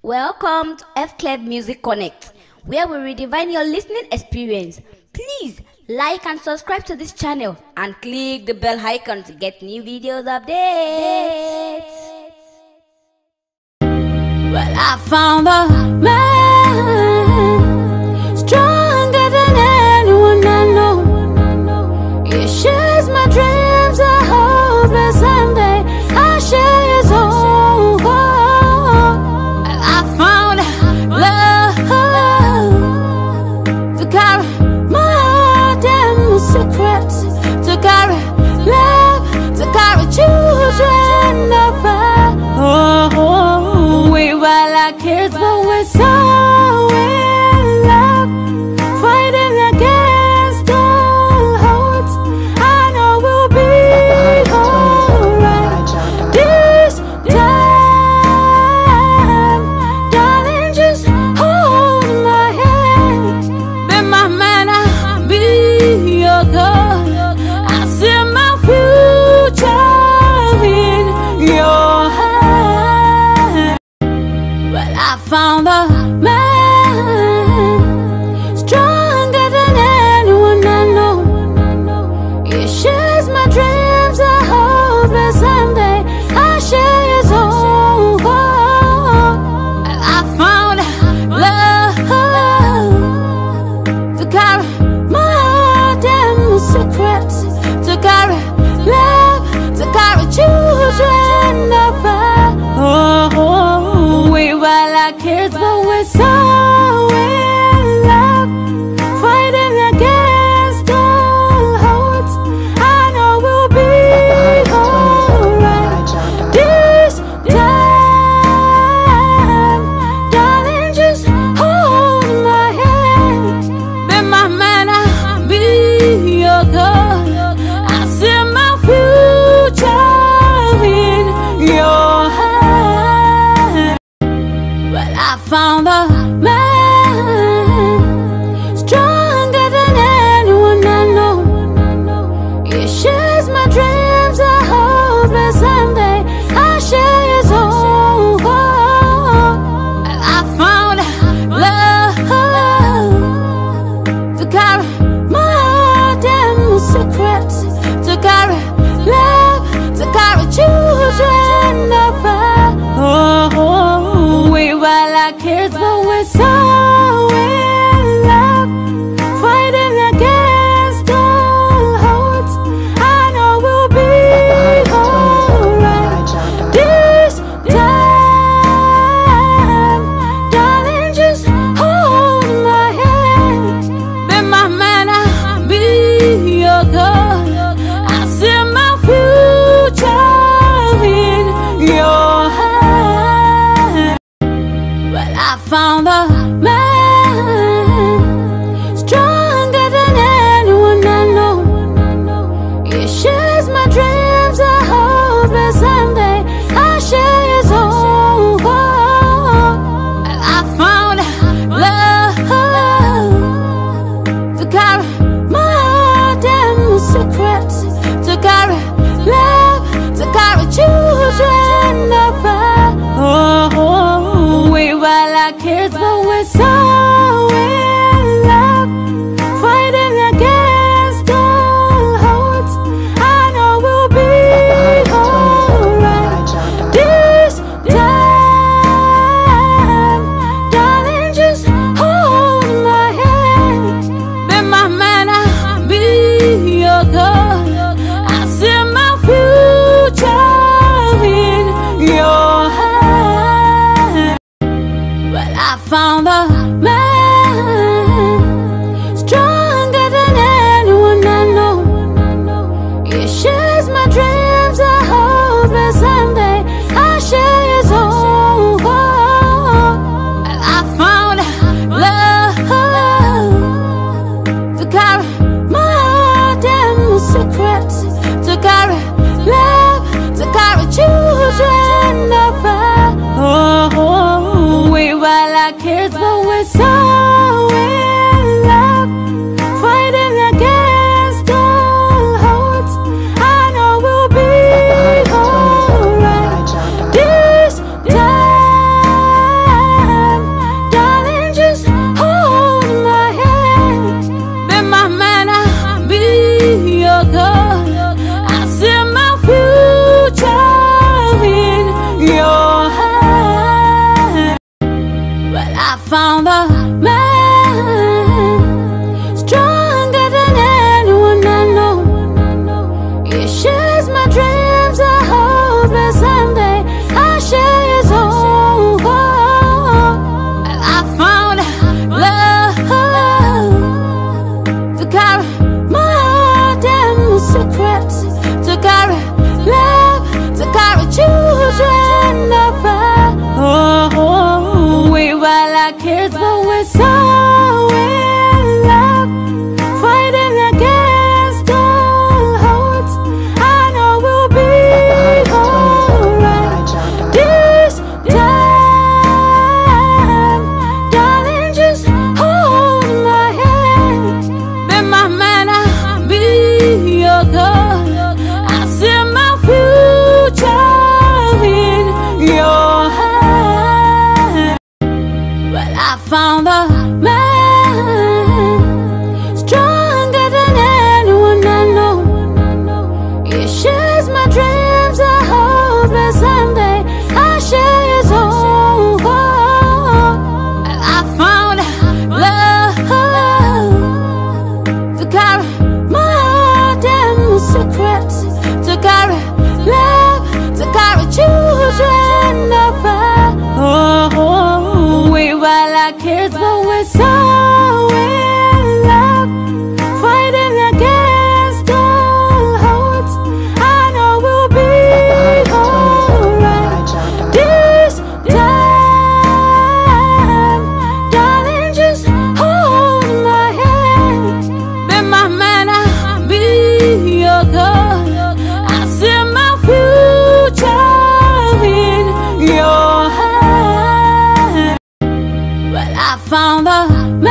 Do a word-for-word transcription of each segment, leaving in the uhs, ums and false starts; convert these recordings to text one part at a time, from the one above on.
Welcome to F-Club Music Connect, where we redefine your listening experience. Please like and subscribe to this channel and click the bell icon to get new videos updates. Well, I found a man stronger than anyone I know. He shares my dreams, I hope that someday I'll share his home. Well, I found love to carry my heart and my secrets, to carry love, to carry children of us. Oh, oh, we were like kids, but we're so in love, fighting against all odds. I know we'll be alright this time, darling. Just hold my hand, be my man, I'll be your girl. I see my future in your hand. Well, I found a man stronger than anyone I know. He shares my dreams, I hope that someday I'll share his home. Well, I found love to carry my heart and my secrets, to carry love, to carry children of us. Oh, oh, we were like kids, but we're so in love, fighting against all odds. I know we'll be alright this time, darling. Just hold my hand, be my man, I'll be your girl. I see my future in your hand. Well, I found a man stronger than anyone I know. He shares my dreams, I hope that someday I'll share his home. Well, I found love to carry my heart and my secrets, to carry love, to carry children of us. Oh, oh, we were like kids, but we're so in love, fighting against all odds. I know we'll be alright this time, darling. Just hold my hand, be my man, I'll be your girl. I see my future in your hand. Well, I found a man stronger than anyone I know. He shares my dreams, I hope that someday I'll share his home. Well, I found love to carry my heart and my secrets, to carry love, to carry children of us. Oh, oh, we were like kids, but we're so in love, fighting against all odds. I know we'll be alright this time, darling. Just hold my hand, be my man, I'll be your girl. I see my future in your hand. Well, I found a man stronger than anyone I know. He shares my dreams, I hope that someday I'll share his home. Well, I found love to carry my heart and my secrets, to carry love, to carry children of us. Oh, oh, we were like kids, but we're so in love, fighting against all odds. I know we'll be alright this time, found the man stronger than anyone I know. He shares my dreams. I hope that someday I'll share his home. I found love to carry my heart and my secrets, to carry love, to carry children of us. Oh, we were like kids, but we're so in love, fighting against all odds. I know we'll be alright this time, darling. Just hold my hand, be my man, I'll be your girl. I see my future in your hand. Well, I found the man stronger than anyone I know. He shares my dreams. I hope that someday I'll share his home. Well, I found love to carry my heart and my secrets, to carry love, to carry children of us. Oh, we were like kids, but we're so in love, fighting against all odds. I know we'll be alright this time, darling. Just hold my hand, be my man, I'll be your girl. I see my future in your hand. Well, I found the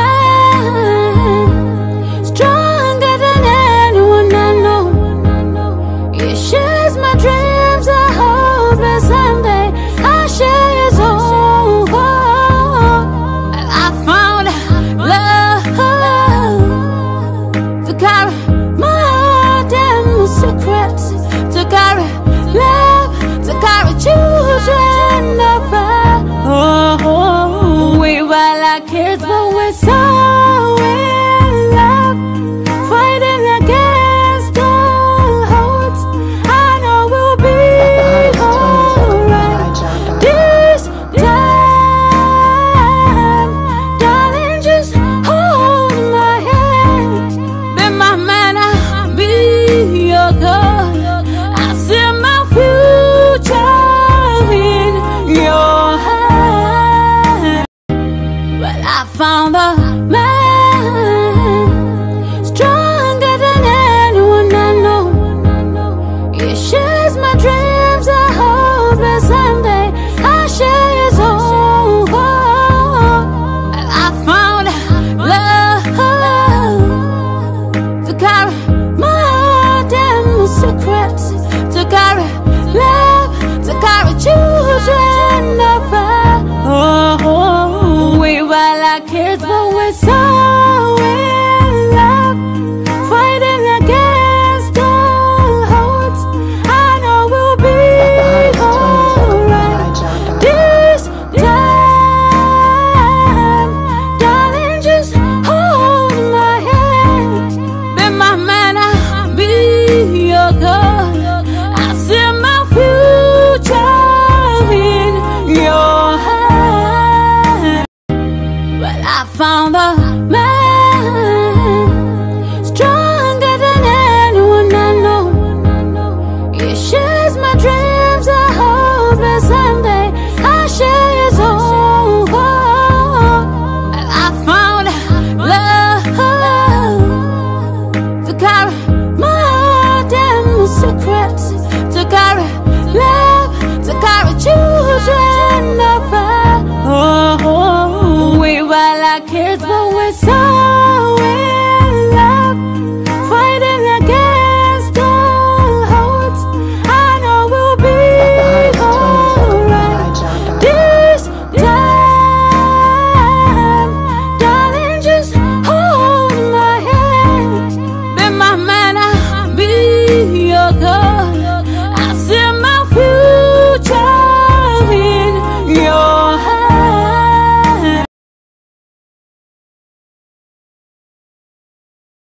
man stronger than anyone I know. He shares my dreams. I hope that someday I'll share his home. Well, I found love to carry my heart and my secrets, to carry love, to carry children of us. Oh, we were like kids, but we're so in love, fighting against all odds. I know we'll be alright this time, darling. Just hold my hand, be my man, I'll be your girl. I see my future in your hand. Well, I found the man stronger than anyone I know. He shares my dreams. I hope that someday I'll share his home. Well, I found love to carry my heart and my secrets, to carry love, to carry children of us. Oh, we were like kids, but we're so in love, fighting against all odds. I know we'll be alright this time, darling. Just hold my hand, be my man, I'll be your girl. I see my future in your hand. Well, I found the man